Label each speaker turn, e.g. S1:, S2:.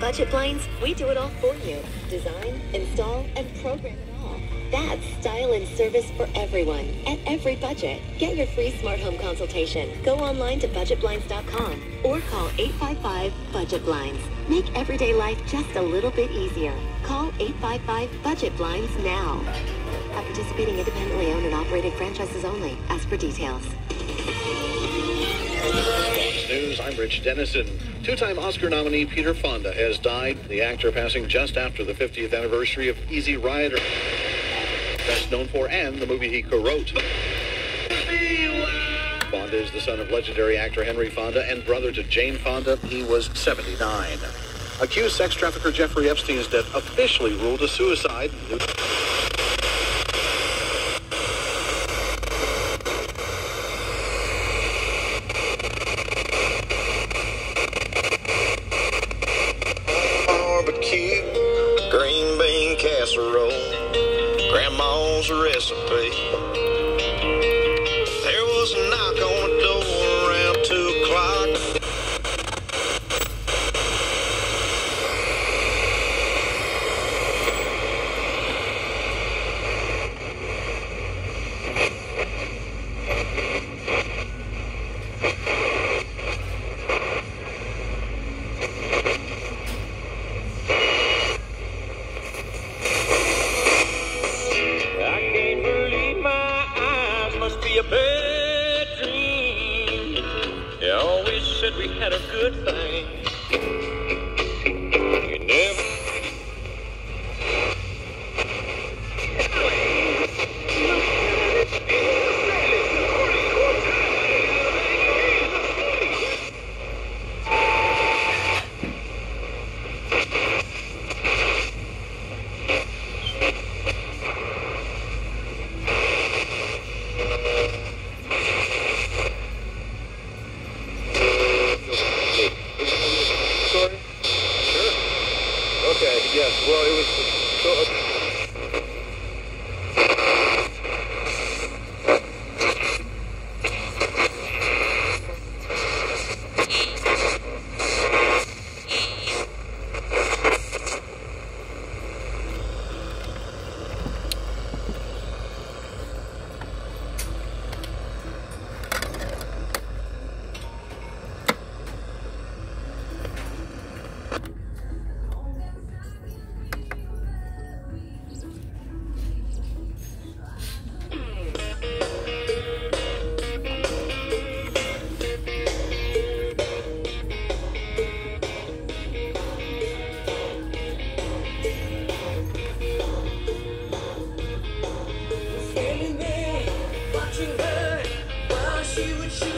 S1: Budget Blinds, we do it all for you. Design, install, and program it all. That's style and service for everyone, at every budget. Get your free smart home consultation. Go online to budgetblinds.com or call 855-BUDGET-BLINDS. Make everyday life just a little bit easier. Call 855-BUDGET-BLINDS now. At participating independently owned and operated franchises only. Ask for details.
S2: Fox News, I'm Rich Dennison. Two-time Oscar nominee Peter Fonda has died. The actor passing just after the 50th anniversary of Easy Rider. Best known for and the movie he co-wrote. Fonda is the son of legendary actor Henry Fonda and brother to Jane Fonda. He was 79. Accused sex trafficker Jeffrey Epstein's death officially ruled a suicide.
S3: Barbecue, green bean casserole, grandma's recipe. There was a knock on the door around 2 o'clock. A bad dream. You always said we had a good thing. You never.
S4: Okay, yes, well, it was so... Standing there, watching her while she would shoot.